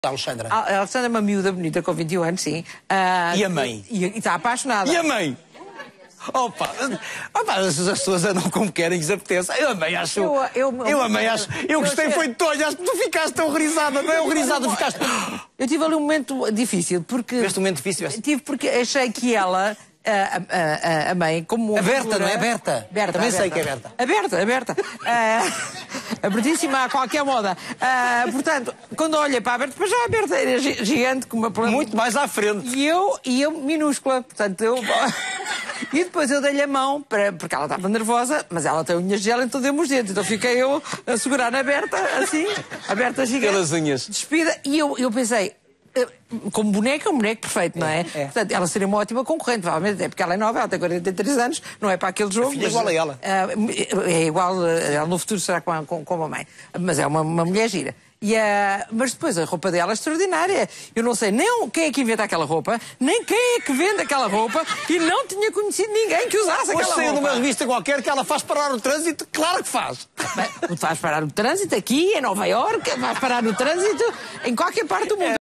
Alexandra. A Alexandra é uma miúda bonita com 21 anos, sim. E a mãe? E está apaixonada. E a mãe? Opa, as pessoas andam como querem, lhes apetece. Eu a mãe acho. Eu a mãe acho. Eu gostei, foi de tonho. Acho que tu ficaste horrorizada, não é horrorizada? Ficaste. Eu tive ali um momento difícil, porque. Tiveste um momento difícil? Tive porque achei que ela. A mãe, como. A Berta, não é? Berta. Berta. Também sei que é Berta. A Berta. Abertíssima a qualquer moda. Portanto, quando olhei para a Berta, depois já a Berta era gigante, com uma planta. Muito mais à frente. E eu minúscula. Portanto, eu. E depois eu dei-lhe a mão, porque ela estava nervosa, mas ela tem unhas de gel, então deu-me os dedos. Então fiquei eu a segurar na Berta, assim, a Berta gigante. Pelas unhas. Despida. E eu pensei. Como boneca, é um boneco perfeito, não é? Portanto, ela seria uma ótima concorrente, provavelmente, é porque ela é nova, ela tem 43 anos, não é para aquele jogo. A filha é igual a ela. É igual, ela no futuro será com a mãe. Mas é uma mulher gira. Mas depois a roupa dela é extraordinária. Eu não sei nem quem é que inventa aquela roupa, nem quem é que vende aquela roupa, e não tinha conhecido ninguém que usasse aquela roupa. Hoje saiu numa revista qualquer que ela faz parar o trânsito, claro que faz. Bem, faz parar o trânsito aqui, em Nova Iorque, faz parar o trânsito em qualquer parte do mundo.